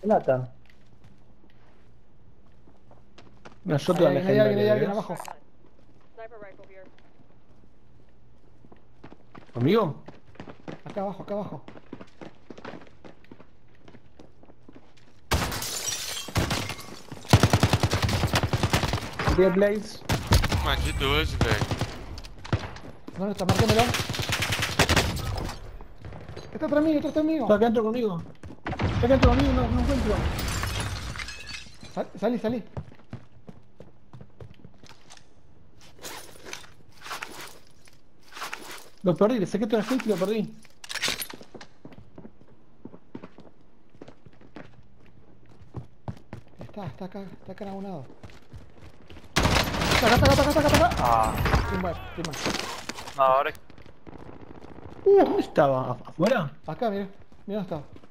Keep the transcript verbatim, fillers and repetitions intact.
Lata. Una Ahí shotgun hay alguien, ahí hay alguien, ahí hay alguien legendaria, abajo. Sniper rifle here. ¿Conmigo? Acá abajo, acá abajo. Tiré Blaze. Toma de doze, velho. ¿Dónde está? Marquémelo. Está atrás mío, está atrás mío. Está acá dentro conmigo. Está acá dentro conmigo, no, no encuentro. Sal- salí, salí. Lo perdí, le saqué toda la gente y lo perdí. Está, está acá, está acá en algún lado. Está acá, está acá, está acá, está acá. Ah, Team wipe, team wipe. no, ahora Uh, ¿dónde estaba? ¿Afuera? Acá, mira. Mira dónde está.